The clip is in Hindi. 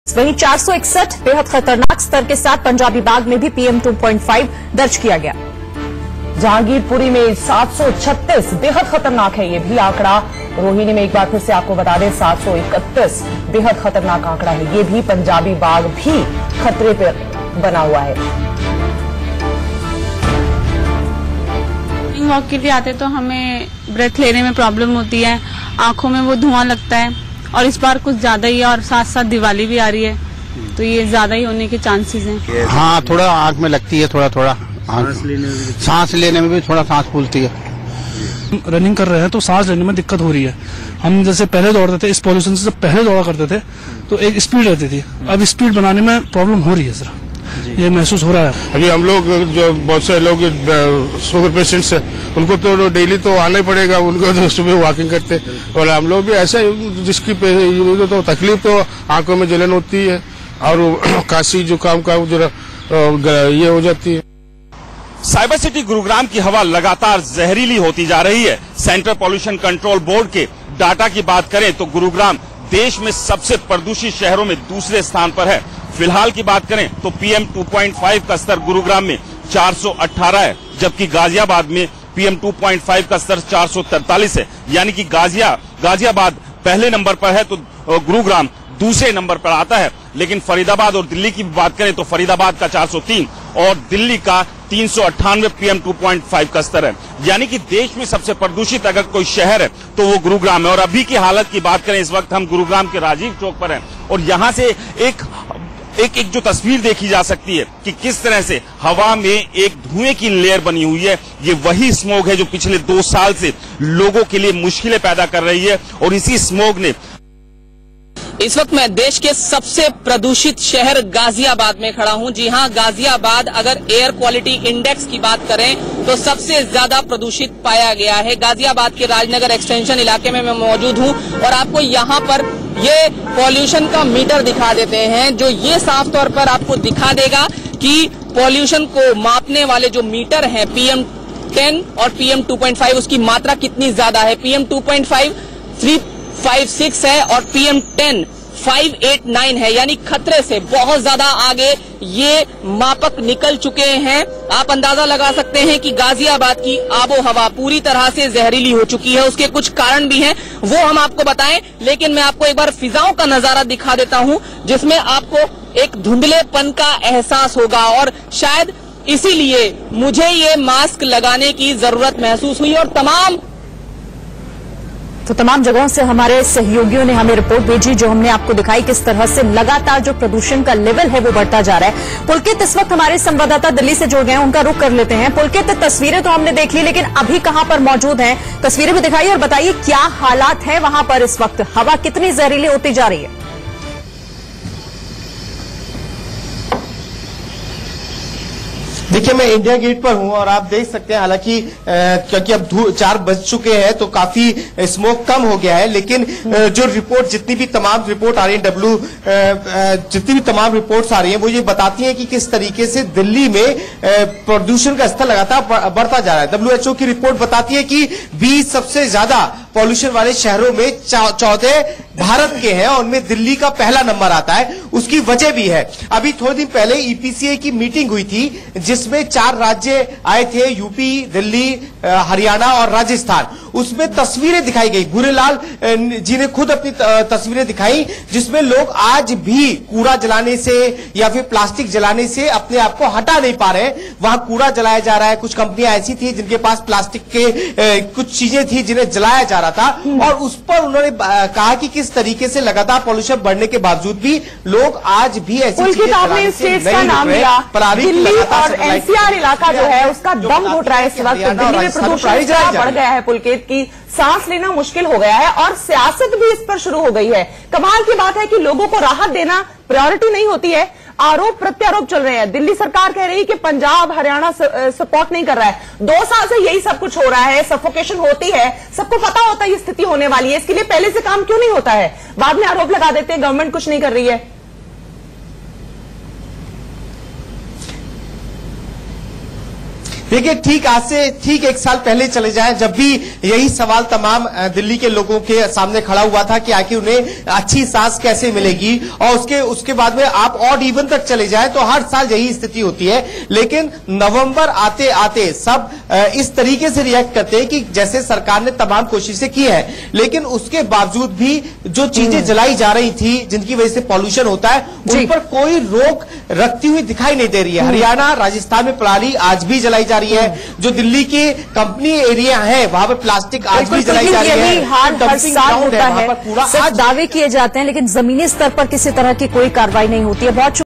वहीं 461 बेहद खतरनाक स्तर के साथ पंजाबी बाग में भी PM 2.5 दर्ज किया गया। जहांगीरपुरी में 736 बेहद खतरनाक है, ये भी आंकड़ा। रोहिणी में एक बार फिर से आपको बता दें 731 बेहद खतरनाक आंकड़ा है, ये भी पंजाबी बाग भी खतरे पर बना हुआ है। वॉक के लिए आते तो हमें ब्रेथ लेने में प्रॉब्लम होती है, आंखों में वो धुआं लगता है और इस बार कुछ ज्यादा ही है और साथ साथ दिवाली भी आ रही है तो ये ज्यादा ही होने के चांसेस हैं। हाँ, थोड़ा आंख में लगती है, थोड़ा सांस लेने में भी थोड़ा सांस फूलती है। रनिंग कर रहे हैं तो सांस लेने में दिक्कत हो रही है। हम जैसे पहले दौड़ते थे, इस पॉल्यूशन से पहले दौड़ा करते थे तो एक स्पीड रहती थी, अब स्पीड बनाने में प्रॉब्लम हो रही है सर, ये महसूस हो रहा है। अभी हम लोग जो बहुत से लोग शुगर पेशेंट्स है उनको तो डेली तो आना ही पड़ेगा, उनको तो सुबह वॉकिंग करते और हम लोग भी ऐसे जिसकी तो तकलीफ तो आंखों में जलन होती है और खांसी जुकाम का जरा ये हो जाती है। साइबर सिटी गुरुग्राम की हवा लगातार जहरीली होती जा रही है। सेंट्रल पॉल्यूशन कंट्रोल बोर्ड के डाटा की बात करें तो गुरुग्राम देश में सबसे प्रदूषित शहरों में दूसरे स्थान पर है। फिलहाल की बात करें तो PM 2.5 का स्तर गुरुग्राम में 418 है, जबकि गाजियाबाद में PM 2.5 का स्तर 443 है। यानी कि गाजियाबाद पहले नंबर पर है तो गुरुग्राम दूसरे नंबर पर आता है। लेकिन फरीदाबाद और दिल्ली की बात करें तो फरीदाबाद का 403 और दिल्ली का 398 PM 2.5 का स्तर है। यानी कि देश में सबसे प्रदूषित अगर कोई शहर है तो वो गुरुग्राम है। और अभी की हालत की बात करें, इस वक्त हम गुरुग्राम के राजीव चौक पर हैं और यहाँ से एक जो तस्वीर देखी जा सकती है कि किस तरह से हवा में एक धुएं की लेयर बनी हुई है। ये वही स्मोग है जो पिछले 2 साल से लोगों के लिए मुश्किलें पैदा कर रही है और इसी स्मोग ने इस वक्त मैं देश के सबसे प्रदूषित शहर गाजियाबाद में खड़ा हूं। जी हां, गाजियाबाद अगर एयर क्वालिटी इंडेक्स की बात करें तो सबसे ज्यादा प्रदूषित पाया गया है। गाजियाबाद के राजनगर एक्सटेंशन इलाके में मैं मौजूद हूं और आपको यहां पर ये पॉल्यूशन का मीटर दिखा देते हैं, जो ये साफ तौर पर आपको दिखा देगा कि पॉल्यूशन को मापने वाले जो मीटर हैं PM 10 और PM 2.5 उसकी मात्रा कितनी ज्यादा है। PM 2.5 356 है और PM 10 589 है, यानी खतरे से बहुत ज्यादा आगे ये मापक निकल चुके हैं। आप अंदाजा लगा सकते हैं कि गाजियाबाद की आबो हवा पूरी तरह से जहरीली हो चुकी है। उसके कुछ कारण भी हैं, वो हम आपको बताएं, लेकिन मैं आपको एक बार फिजाओं का नजारा दिखा देता हूं जिसमें आपको एक धुंधलेपन का एहसास होगा और शायद इसीलिए मुझे ये मास्क लगाने की जरूरत महसूस हुई। और तमाम जगहों से हमारे सहयोगियों ने हमें रिपोर्ट भेजी जो हमने आपको दिखाई किस तरह से लगातार जो प्रदूषण का लेवल है वो बढ़ता जा रहा है। पुलकित इस वक्त हमारे संवाददाता दिल्ली से जुड़ गए हैं, उनका रुख कर लेते हैं। पुलकित, तस्वीरें तो हमने देख ली, लेकिन अभी कहां पर मौजूद हैं? तस्वीरें भी दिखाइए और बताइए क्या हालात है वहां पर इस वक्त, हवा कितनी जहरीली होती जा रही है? देखिए, मैं इंडिया गेट पर हूं और आप देख सकते हैं, हालांकि क्योंकि अब 4 बज चुके हैं तो काफी स्मोक कम हो गया है, लेकिन जो रिपोर्ट जितनी भी तमाम रिपोर्ट आ रही है जितनी भी तमाम रिपोर्ट्स आ रही हैं वो ये बताती हैं कि किस तरीके से दिल्ली में प्रदूषण का स्तर लगातार बढ़ता जा रहा है। WHO की रिपोर्ट बताती है कि 20 सबसे ज्यादा पॉल्यूशन वाले शहरों में 14 भारत के हैं और उनमें दिल्ली का पहला नंबर आता है। उसकी वजह भी है, अभी थोड़े दिन पहले EPCA की मीटिंग हुई थी जिसमें 4 राज्य आए थे, यूपी, दिल्ली, हरियाणा और राजस्थान। उसमें तस्वीरें दिखाई गई, भूरेलाल जी ने खुद अपनी तस्वीरें दिखाई जिसमें लोग आज भी कूड़ा जलाने से या फिर प्लास्टिक जलाने से अपने आप को हटा नहीं पा रहे हैं। वहां कूड़ा जलाया जा रहा है, कुछ कंपनियां ऐसी थी जिनके पास प्लास्टिक के कुछ चीजें थी जिन्हें जलाया जा रहा था और उस पर उन्होंने कहा कि किस तरीके से लगातार पॉल्यूशन बढ़ने के बावजूद भी लोग आज भी ऐसी चीजें आपने स्टेट्स का नाम लिया, दिल्ली और NCR इलाका जो है उसका दम घुट रहा है इस वक्त। दिल्ली में प्रदूषण बढ़ गया है पुलकित, की सांस लेना मुश्किल हो गया है और सियासत भी इस पर शुरू हो गई है। कमाल की बात है कि लोगों को राहत देना प्रायोरिटी नहीं होती है, आरोप प्रत्यारोप चल रहे हैं। दिल्ली सरकार कह रही है कि पंजाब हरियाणा सपोर्ट नहीं कर रहा है। 2 साल से यही सब कुछ हो रहा है, सफोकेशन होती है, सबको पता होता है ये स्थिति होने वाली है, इसके लिए पहले से काम क्यों नहीं होता है? बाद में आरोप लगा देते हैं गवर्नमेंट कुछ नहीं कर रही है। देखिए, ठीक आज से ठीक 1 साल पहले चले जाएं, जब भी यही सवाल तमाम दिल्ली के लोगों के सामने खड़ा हुआ था कि आखिर उन्हें अच्छी सांस कैसे मिलेगी, और उसके बाद में आप ऑड इवन तक चले जाएं तो हर साल यही स्थिति होती है। लेकिन नवंबर आते आते सब इस तरीके से रिएक्ट करते हैं कि जैसे सरकार ने तमाम कोशिशें की है, लेकिन उसके बावजूद भी जो चीजें जलाई जा रही थी, जिनकी वजह से पॉल्यूशन होता है, उन पर कोई रोक रखती हुई दिखाई नहीं दे रही है। हरियाणा, राजस्थान में पराली आज भी जलाई जा रही है। जो दिल्ली के कंपनी एरिया है, वहां पर प्लास्टिक आज भी जलाई जा रही है। हर साल होता है, सिर्फ दावे किए जाते हैं, लेकिन जमीनी स्तर पर किसी तरह की कोई कार्रवाई नहीं होती है। बहुत